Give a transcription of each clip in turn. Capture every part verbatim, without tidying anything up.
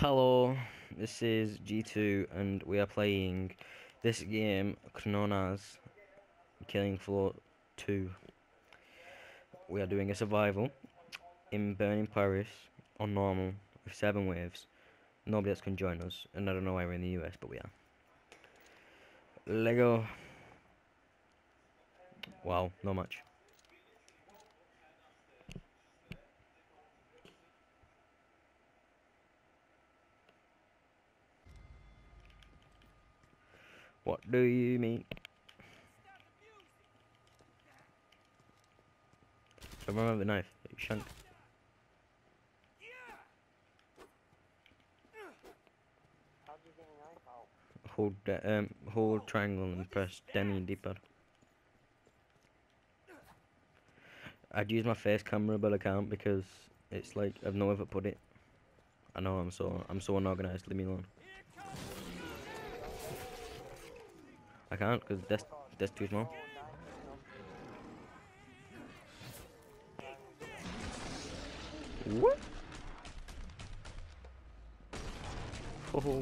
Hello, this is G two and we are playing this game known as Killing Floor two. We are doing a survival in burning Paris on normal with seven waves. Nobody else can join us, and I don't know why we're in the U S, but we are. Lego. Wow, not much. What do you mean? So remember the knife. You shan't. Hold uh, um hold triangle and press down on your D-pad. I'd use my face camera, but I can't because it's like I've nowhere to put it. I know I'm so I'm so unorganized. Leave me alone. I can't because that's that's too small. What? Oh.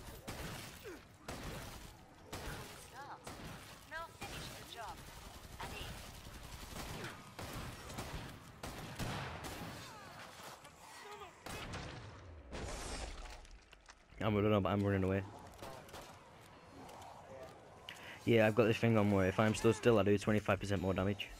I'm running up, I'm running away. Yeah, I've got this thing on where if I'm stood still I do twenty-five percent more damage.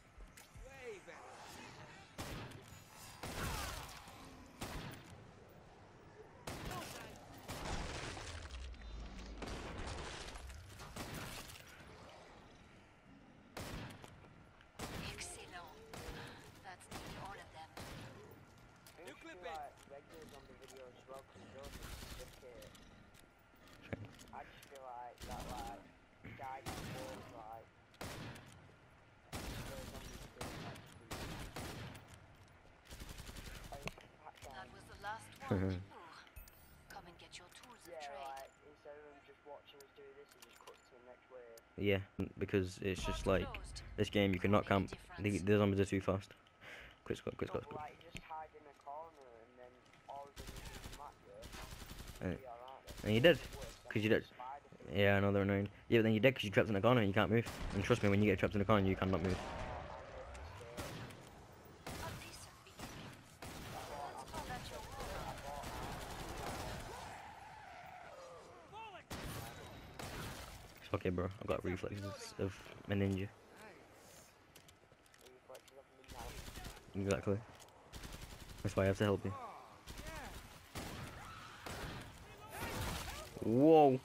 Come and get your tools of trade. Like, instead of them just watching us do this, it just cuts to the next wave. Yeah, because it's just like this game you cannot camp. The, the zombies are too fast. Quick squad, quick squad, quick. Like, you just hide in a corner and then all of them just come at you. And, Be alright. and you did, because you did. Yeah, I know they're annoying. Yeah, but then you did because you're trapped in a corner and you can't move. And trust me, when you get trapped in a corner, you cannot move. It's okay, bro. I've got reflexes of a ninja. Exactly. That's why I have to help you. Whoa!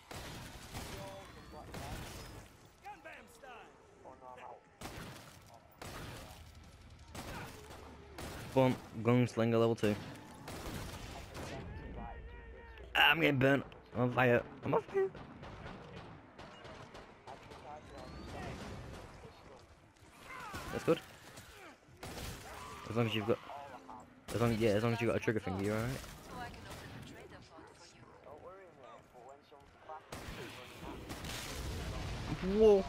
Boom, gunslinger level two. Ah, I'm getting burnt. I'm on fire. I'm on fire. That's good. As long as you've got, as long yeah, as long as you got a trigger finger, you're alright. Whoa!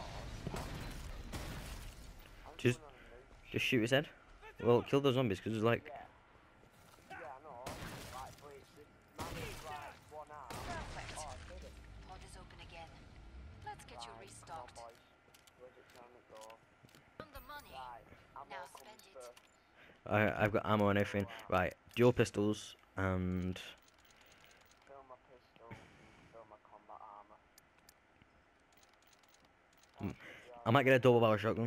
Just, just shoot his head. Well, kill those zombies because it's like. I, I've got ammo and everything. Right, dual pistols and. Fill my pistol, fill my combat armor. Mm, I might get a double barrel shotgun.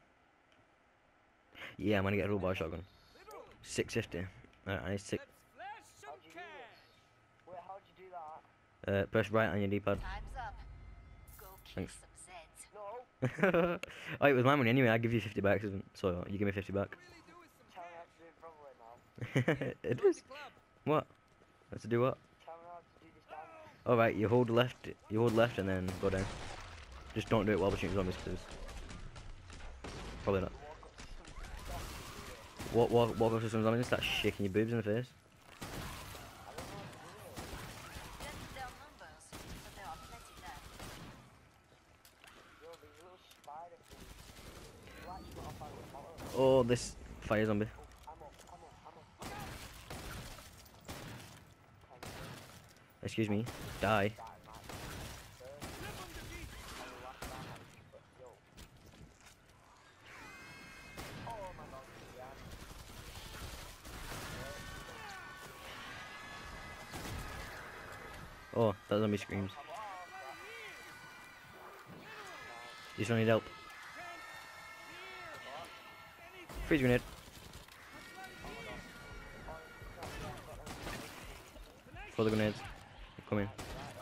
Yeah, I'm gonna get a double barrel shotgun. six fifty. Alright, I need six. How'd you do this? Wait, how'd you do that? Uh, press right on your D-pad. Time's up. Go kick Thanks. No. Oh, it was my money anyway. I give you fifty back, so you give me fifty back. Tell me how to do it properly now. It is. What? Let's do what? Tell me how to do this dance. All right, you hold left. You hold left and then go down. Just don't do it while we're shooting zombies, because probably not. Walk, walk, walk up to some zombies and start shaking your boobs in the face. Oh, this fire zombie. Excuse me. Die. Die, man. Burn. On the last time I just put yo. Oh my god, yeah. Oh, that zombie screams. Come on, crap. You still need help. Freeze grenade. For the grenades. Come in.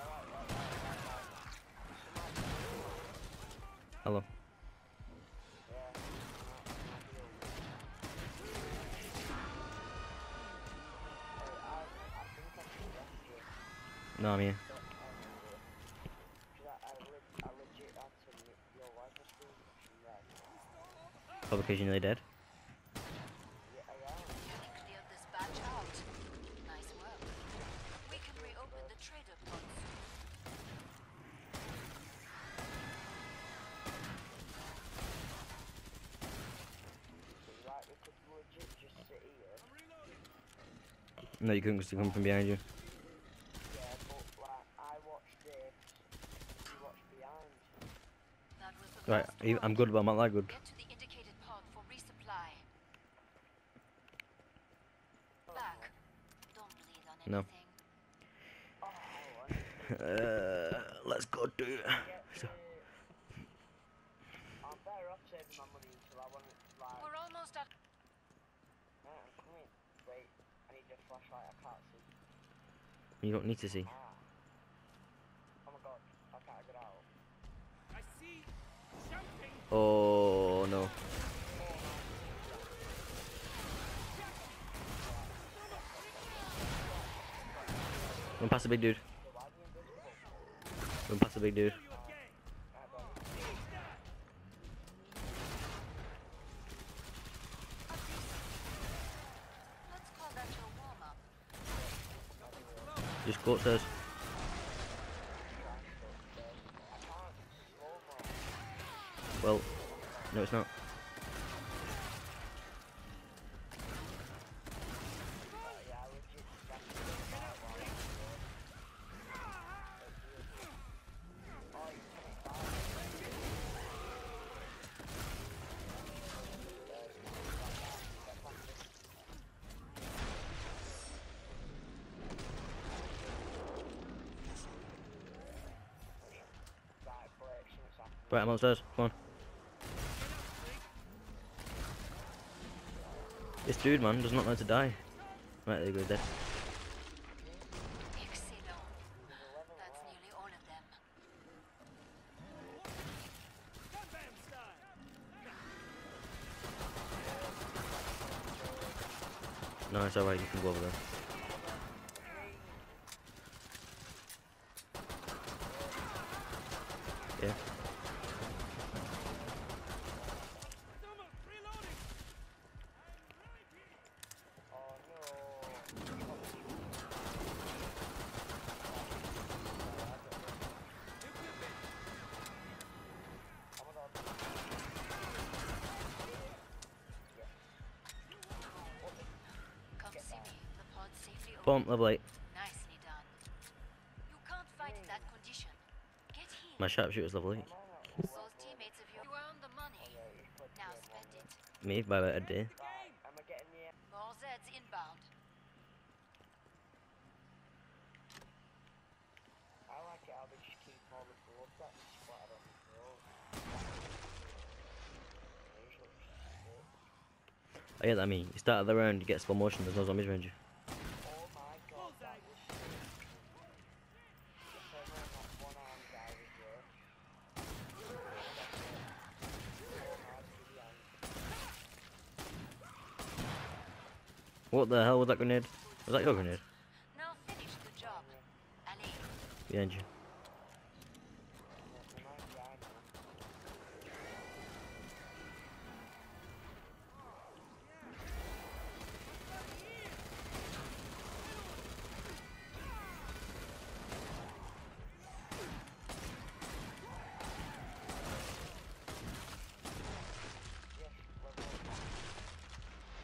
Hello. No, I'm here. Probably occasionally dead. You cleared this batch out. Nice work. We can reopen the trader pods. No, you couldn't because they come from behind you. Yeah, but like I watched this, you watched behind. That was the Right, last I- I'm pod. good, but I'm not that good. Get to the indicated pod for resupply. Back. Don't bleed on No. anything. Oh, I Uh, let's go do. get the... I'm better off saving my money until I want it like... We're almost at. Right, I'm coming. Wait, I need a flashlight, I can't see. You don't need to see. Ah. Oh my god, I can't get out. I see jumping. Oh no. Run past the big dude. So why are you invisible? Run past the big dude. You again. I don't Let's call that your warm up. Just go upstairs. Well, no, it's not. yeah, I legit got to Oh, you can't die. Right, break, something's happening. Right, I'm upstairs. Come on. This dude, man, does not know how to die. Right, there you go, dead. Excellent. That's nearly all of them. Gundam style. No, it's alright, you can go over there. Yeah. Someone reloading. Oh no. Oh my god. Come see me. The pod's safely open. Bomb, level eight. Nicely done. You can't fight in that condition. Get healed. My sharpshooter's level eight. Those teammates of yours. You earned the money. Now spend it. Me, by about a day. Right, am I getting the... More Zeds inbound. I like it how they just keep all the blood that is splattered on the floor. Usually it's just it. I get that, I mean, you start at the round, you get slow motion, there's no zombies around you. Oh my god, that was sick. Just so everyone that one arm guy was there. What the hell was that grenade? Was that your grenade? Now finish the job. Allez. Behind you.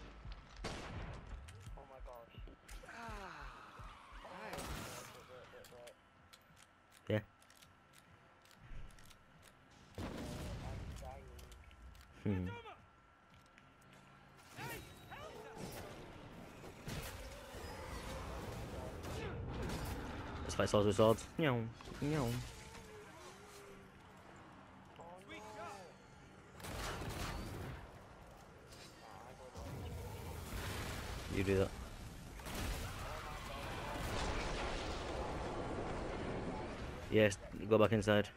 Oh my gosh. Hmm. Hey, help us! Let's fight swords with swords. Meow. Meow. Sweet shot! You do that. Yes, go back inside.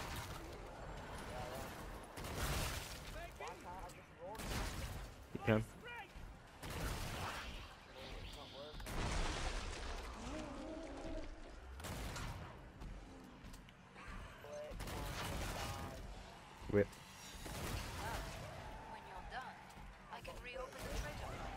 You can. Rip. When you're done, I can reopen the treasure vault.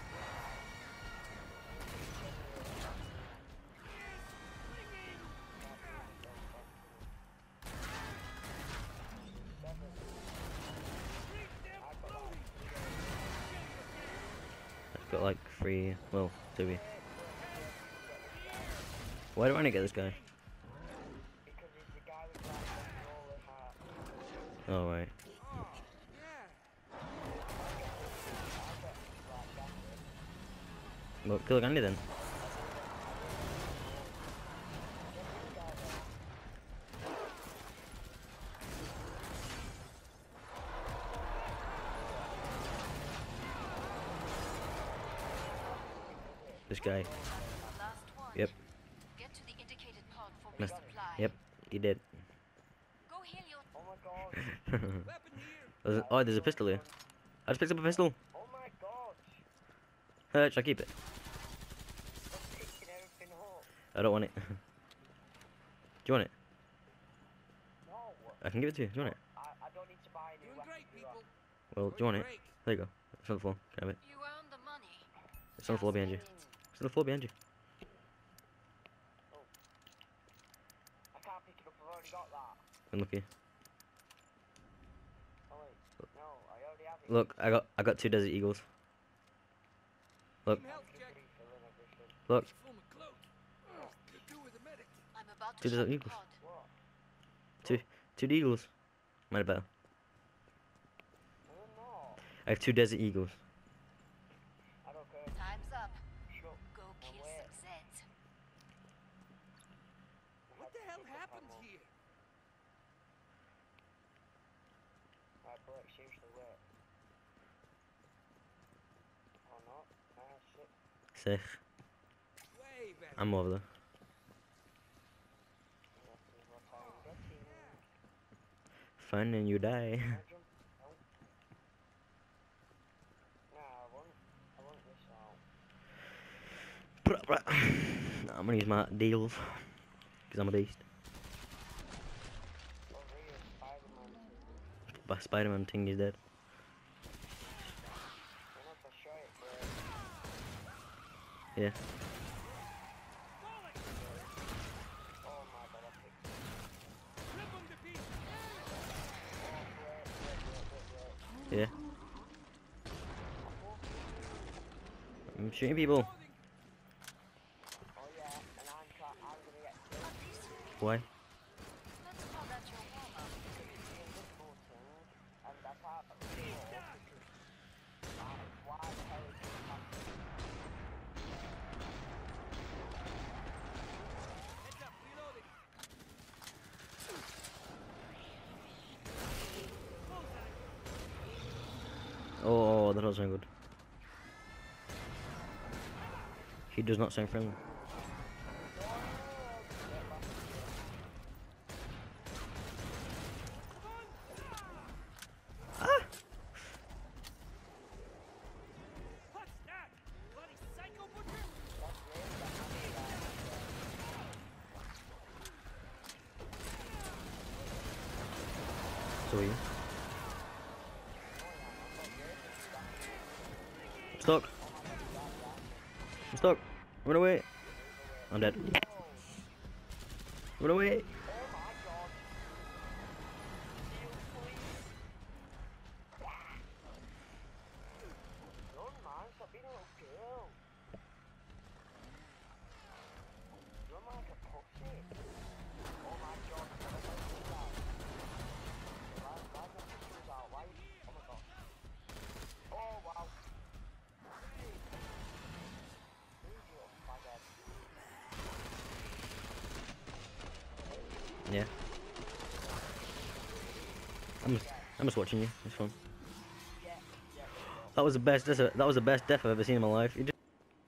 I've got like three, well, two. Why do I want to get this guy? Because he's the guy with like the roller hat. Oh, right. Oh, yeah. Well, kill Gandhi then. This guy. Last one. Yep. Get to the indicated pod for Missed. resupply. Yep, he did. Go heal your Oh my god. Weapon here. There's a- oh, there's a pistol here. I just picked up a pistol. Oh my god. Uh, should I keep it? Stop picking everything up. I don't want it. Do you want it? No. I can give it to you. Do you want it? I, I don't need to buy a new Doing weapon. great, do I? people. Well, do you want it? Break. There you go. It's on the floor. Can I have it? You earned the money. It's on the floor behind you. It's on the floor behind you. I can't pick it up. I've already got that. Unlucky. Oh wait. No, I already have it. Look, I got I got two desert eagles. Look, Team health Keep check. refilling everything. look. Full of clothes. Oh, could do with a medic. I'm about Two to desert shut the eagles. pod. What? Two two eagles. Might have better. I don't know. I have two desert eagles. I don't care. Time's up. Shut. Go No kiss way. some sense. What the hell happened here? Alright, but seriously, wait. Oh no. Ah, shit. Sick. Way better. I'm over there. This is what I'm getting. Fun and you die. Can I jump? No. Nah, I want, I want this out. Bruh, bruh. I'm gonna use my deals. Because I'm a beast. Oh, really? Spider-Man. But Spider-Man thing is dead. I don't know if I show it, but Yeah. oh my god, I picked it. Rip 'em to pieces. Oh, wait, wait, wait, wait, wait. Yeah. I'm shooting people. Oh yeah, and I'm, try I'm gonna get killed. A piece of me. Why? Let's call that your warm-up. Because it's the invisible thing, and I can't afford and why the hell is this happening? Heads up, reloading. Oh, that doesn't sound good. He does not sound friendly. What's that? Bloody psycho butcher? So are you? I'm stuck. I'm stuck. Run away. I'm dead. Run away. Oh my god. Heal, please. Run, man. Stop being a little girl. Run like a pussy. Oh my god. Why, why, why the pictures out? Why? Oh my god. Yeah. I'm just, I'm just watching you. It's fun. Yeah, yeah, That was the best. That's a, that was the best death I've ever seen in my life. You just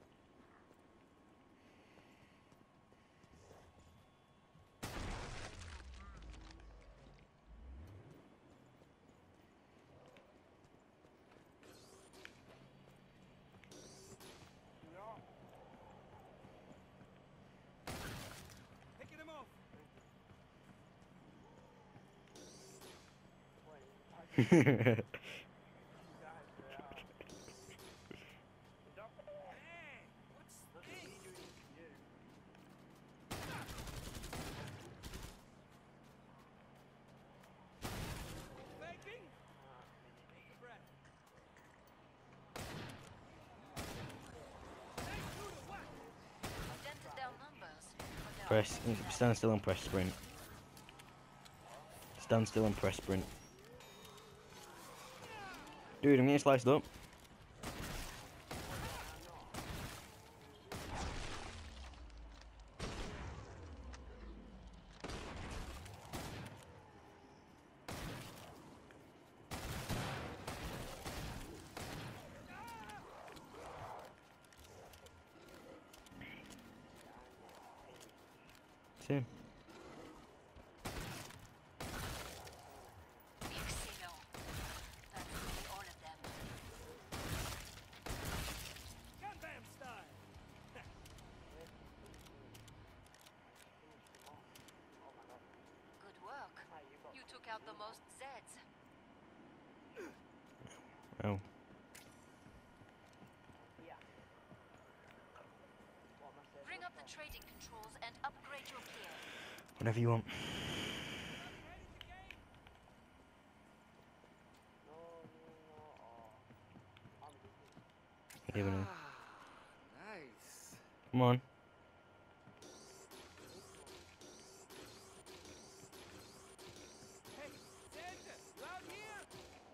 Picking him off. Hey, what's this? Faking? Take a breath. Thank you to what? Dented down numbers. But they're press. Stand still and press sprint. Stand still and press sprint. Dude, I'm getting sliced up. Same. Mixino. That's really all of them. Gundam style. Good work. You took out the most Zeds. Oh. yeah. What am I saying? Bring up the trading controls and upgrade your gear. Whatever you want. Ready to game? No, no, no, oh. I'm busy. Okay, but no. Nice. Come on. Hey, Santa, you out here?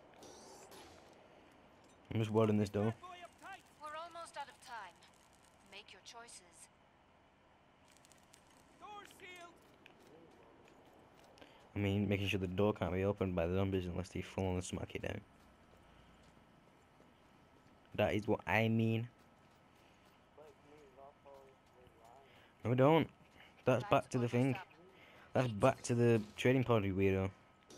I'm just warding this door. Bad boy uptight. We're almost out of time. Make your choices. Door sealed. I mean, making sure the door can't be opened by the zombies unless they full on smack it down. That is what I mean. But move up or with line. No, we don't. That's Time's back to the almost thing. up. That's back to the trading party, weirdo.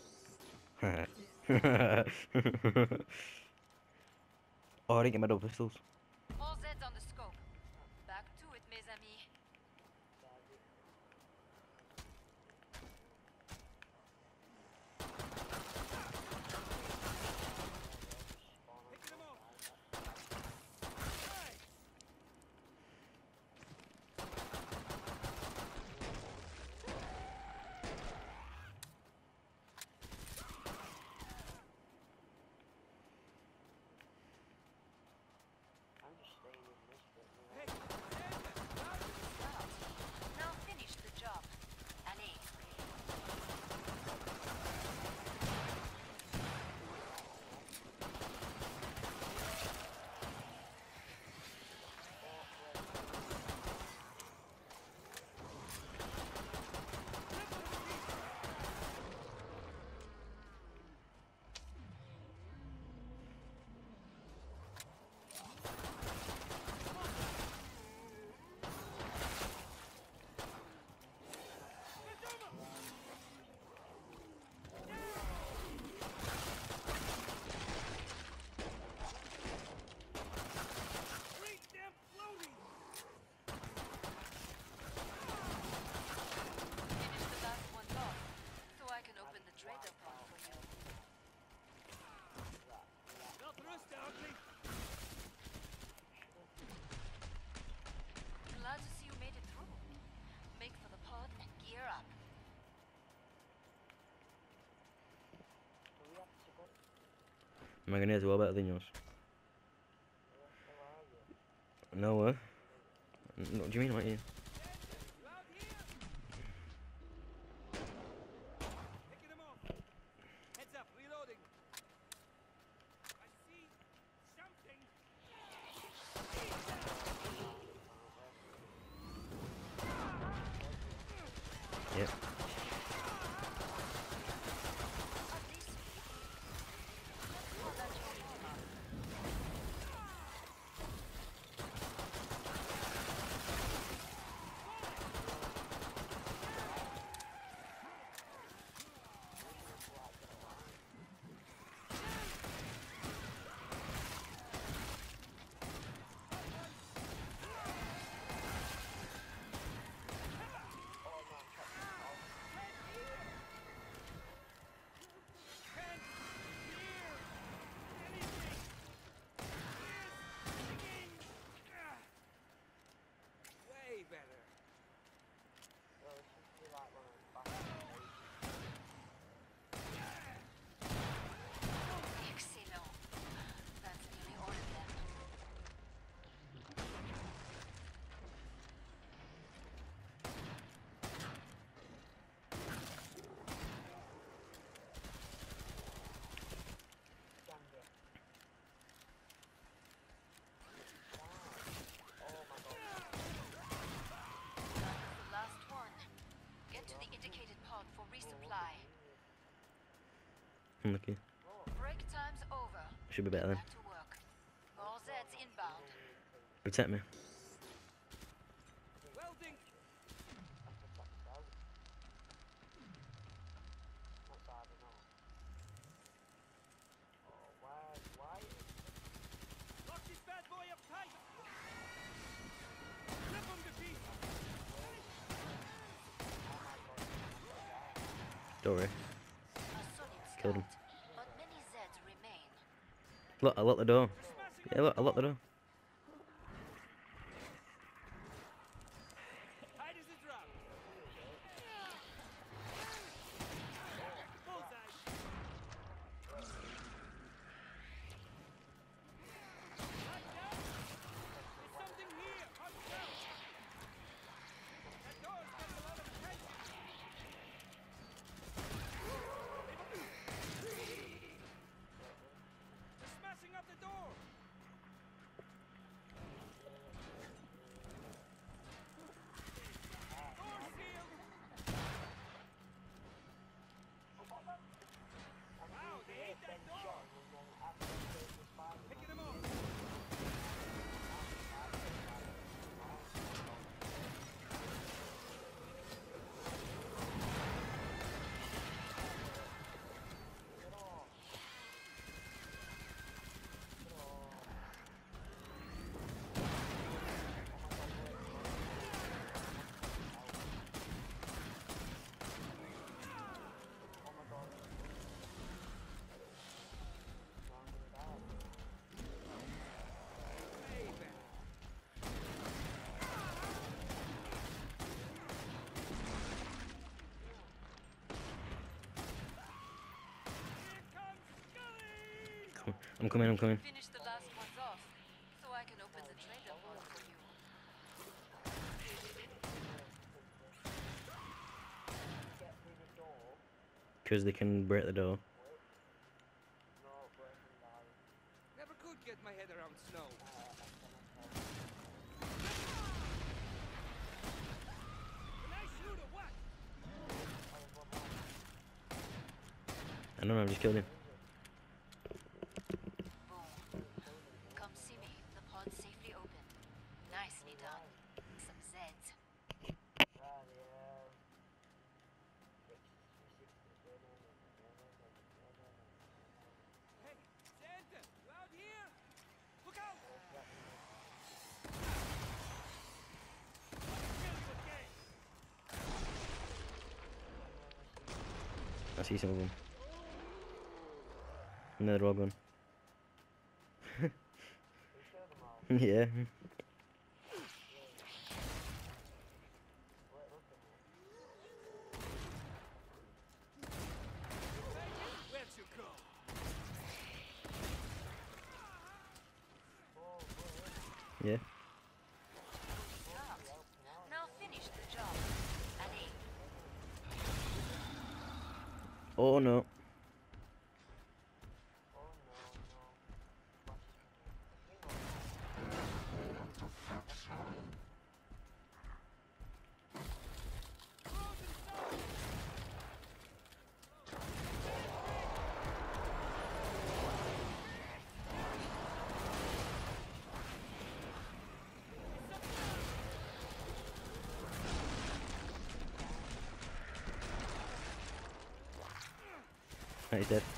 Oh, I didn't get my double pistols. All Zeds on the scope. Back to it, mes amis. Picking him off. Nice. I'm just staying in this bit. Hey, Santa, out here? Start. Now finish the job. Allez. Great damn floating. Finish the last one off, so I can open the trader pod for you. Well, thrust, ugly. Glad to see you made it through. Make for the pod and gear up. Do we have to go? My grenades are well better than yours. Where are you? Nowhere. N- What do you mean, right here? You out here? Picking him off. Heads up, reloading. I see something. Yep. Unlucky. Break time's over. Should be better then. Back to work. More Zeds inbound. Protect me. Welding. Not bad enough. Oh, why, why? Lock this bad boy up tight. Rip him to pieces. Don't worry. A solid Killed him. start, but many Zeds remain. Look, I locked the door. They're smashing Yeah, up look, I the locked the door. Tight as a drum. Bullseye. Light down. There's something here. Watch out. That door's got a lot of attention. They're smashing up the door. Door sealed. Wow, they ate that door. Picking them off. Here comes Scully. Come on. I'm coming, I'm coming. Finish the last ones off, so I can open the trader vault for you. Because they can break the door. Never could get my head around snow. Can I shoot or what? I don't know, I just killed him. Boom. Come see me. The pod's safely open. Nicely done. Some Zeds. Hey, Santa, you out here? Look out! Kill you again. I see some of them. And they're all gone. Yeah. Where'd you go? Yeah. Start. Now finish the job. Allez. Oh no. Right, he's dead.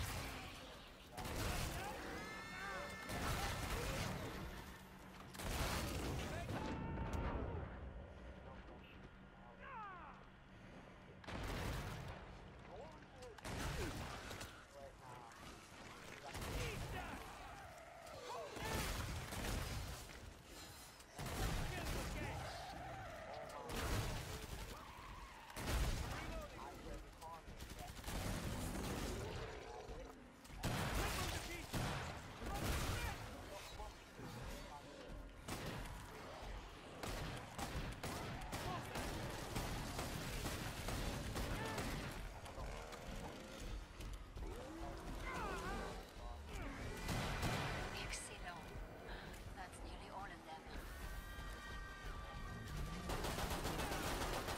Excellent. That's nearly all of them.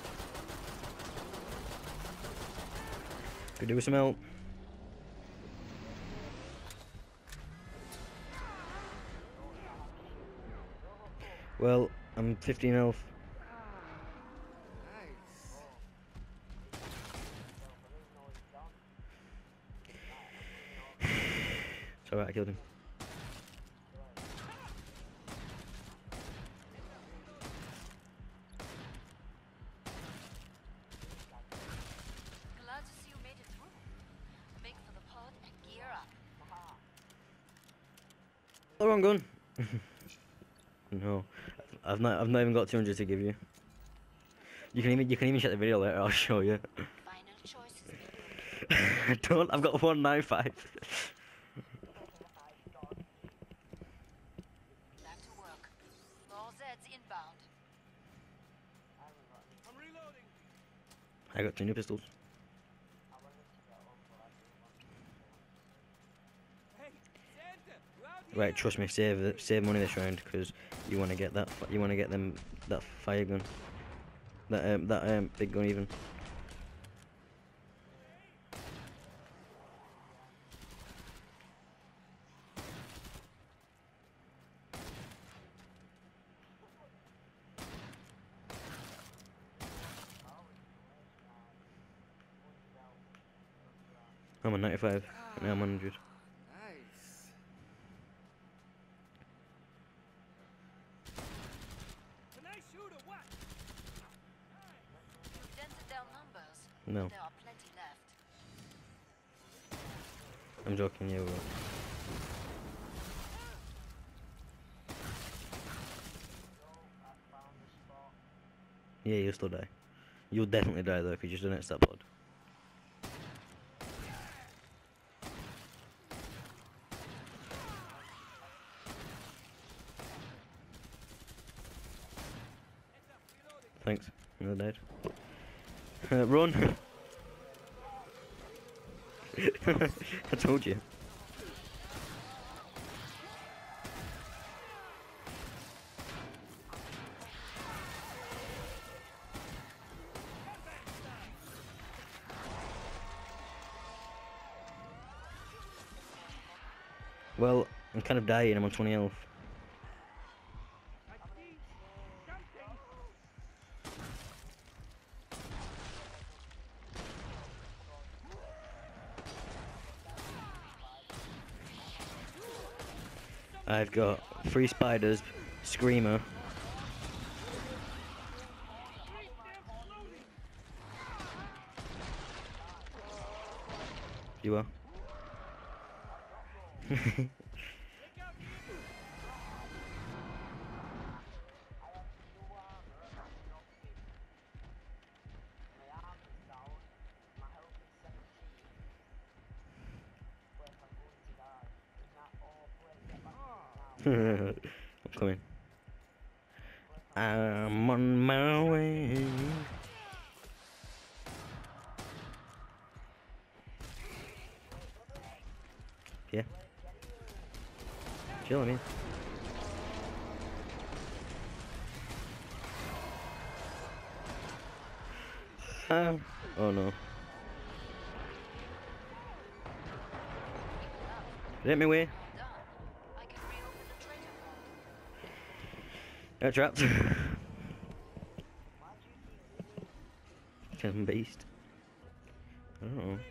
Could do with some help. I'm fifteen health. Nice. It's alright, I killed him. Glad to see you made it through. Make for the pod and gear up. Oh, wrong gun. No, I've not. I've not even got two hundred to give you. You can even. You can even check the video later. I'll show you. Final choices. I don't. I've got one nine five. Back to work. More Zeds inbound. I'm reloading. I got two new pistols. Hey, Santa, you out here? Right, trust me. Save the, save money this round because you want to get that. fi- You want to get them that fire gun. That um that um big gun even. I'm on ninety-five. Now I'm on one hundred. Nice. Can I shoot or what? You've dented down numbers. No, There are plenty left. I'm joking. Yeah, we will. Yeah, you'll still die. You'll definitely die though if you just don't hit that blood. Thanks. I died. Uh, run! I told you. Well, I'm kind of dying. I'm on twenty health. I see something. I've got three spiders, screamer. You are. I'm coming. I'm on my way. Yeah. Chill, I mean. Ah. Oh no. Hit me way. Done. I can reopen the treasure vault. Got trapped. Killing beast. I don't know.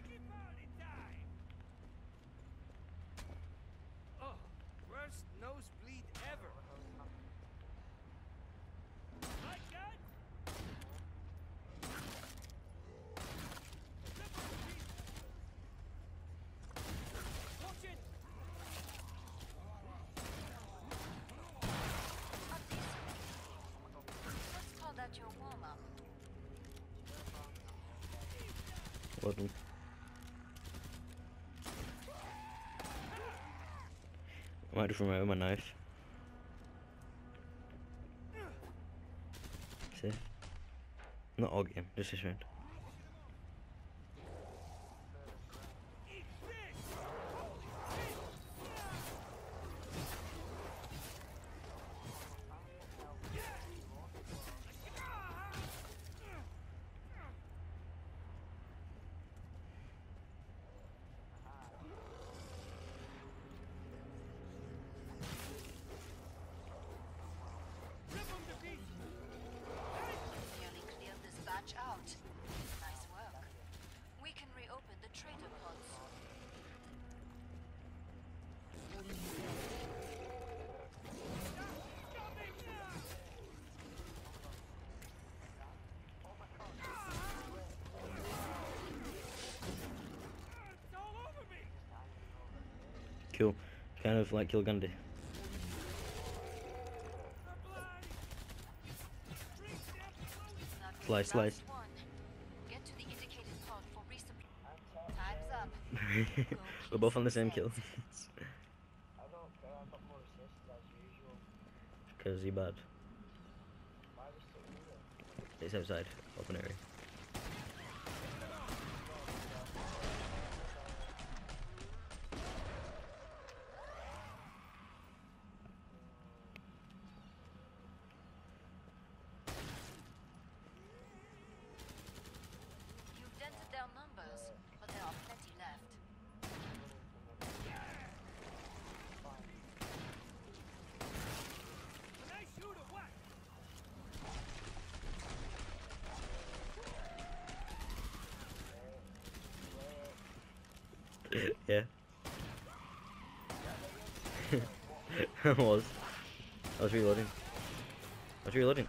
Oh, worst nosebleed ever. Like that? Watch it. Let's call that your warm-up. Well done. I might just remove my knife. Safe. Not all game, just this round. Rip 'em to pieces. Cool. Kind of like Kill Gandhi. Not Slice, the last slice. one. Get to the indicated pod for resupply. I'm Time's up. We're both on the same kill. I don't care, I've got more assists as usual. Because you're bad. Why are we still here? It's outside. Open area. You've dented their numbers, but there are plenty left. Can I shoot or what? Yeah. I was. I was reloading. I was reloading.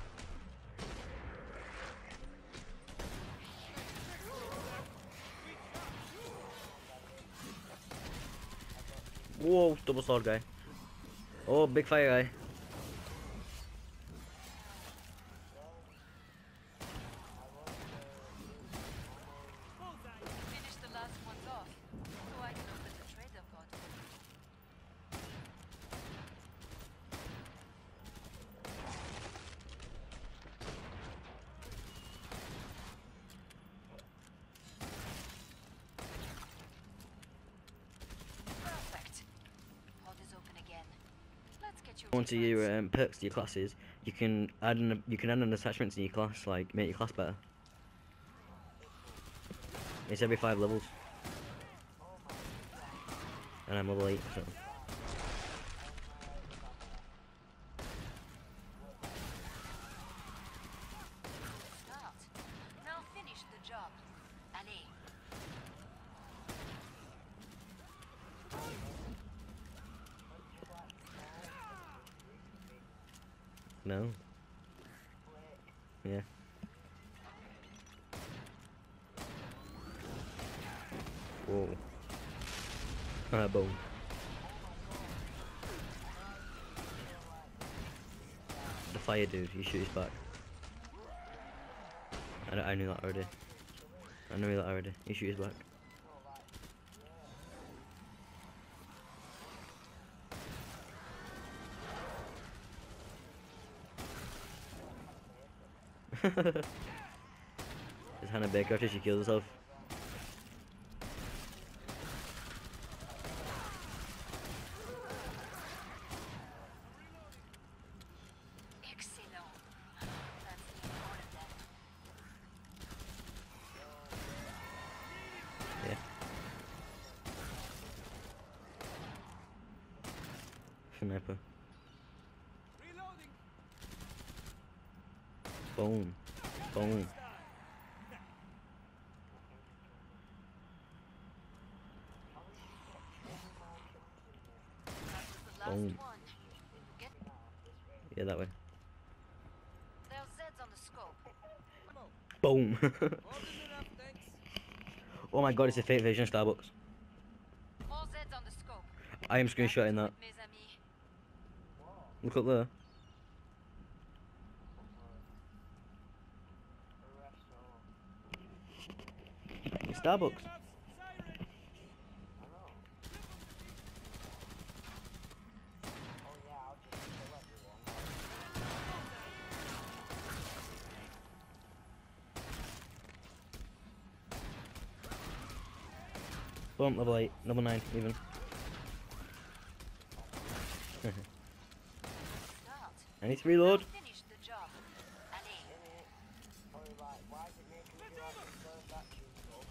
Whoa, double sword guy. Oh, big fire guy. Bullseye. Finish the last ones off, so I can open the trader pod. Perfect. Pod is open again. Let's get you Onto your um, perks to your classes, you can add an you can add an attachment to your class, like make your class better. It's every five levels. And I'm level eight, so. Start. Now finish the job. Allez. No. Yeah. Whoa. Ah, boom. The fire dude, he shoots back. I, I knew that already. I knew that already. He shoots back. Is Hannah Baker after she kills herself? Excellent. That's the important then. Yeah. Sniper. Reloading. Boom. Boom. That was the last Boom. one. Get Yeah, that way. there's Zeds on the scope. Boom. More than enough, thanks. Oh my god, it's a fake version of Starbucks. More Zeds on the scope. I am screenshotting that. Mes amis. Look up there. It's Starbucks. Siren. Oh yeah, I'll just kill everyone. Boom, level eight, level nine, even. Start. I need to reload. Now finish the job. Allez. In it. Probably like, why is it making me do like the first action stuff?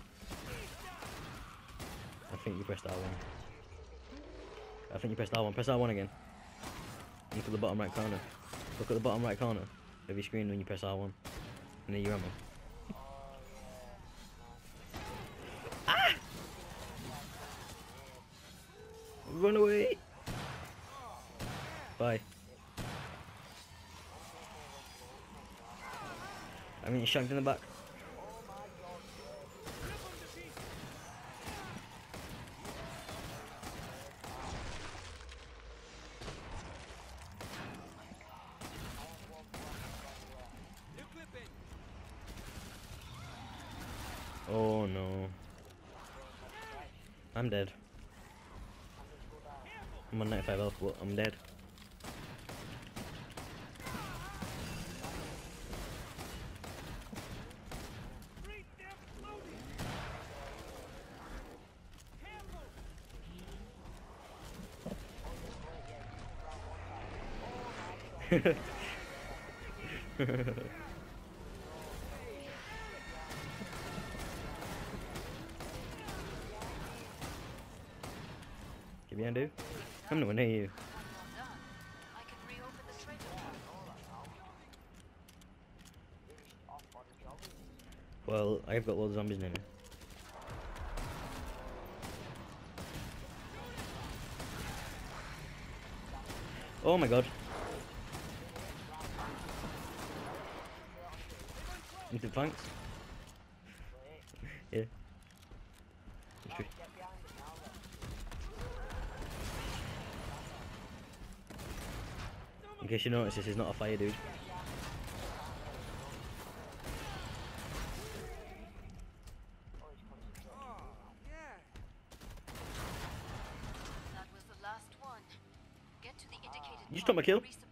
I think you pressed R one. I think you pressed R one. Press R one again. Look at the bottom right corner. Look at the bottom right corner of your screen when you press R one. And then your ammo. Ah! Run away! Bye. I mean, shanked in the back. Oh no. I'm dead. I'm on ninety-five health, but I'm dead. Breathe them floating. Careful. Get behind you. I'm nowhere near you. When you're done, I can reopen the treasure vault. Well, I've got loads of zombies near me. Oh my god. Instant thanks. Yeah. Intru- In case you notice, this is not a fire dude. Oh, yeah. That was the last one. Get to the indicated You just took my kill. point.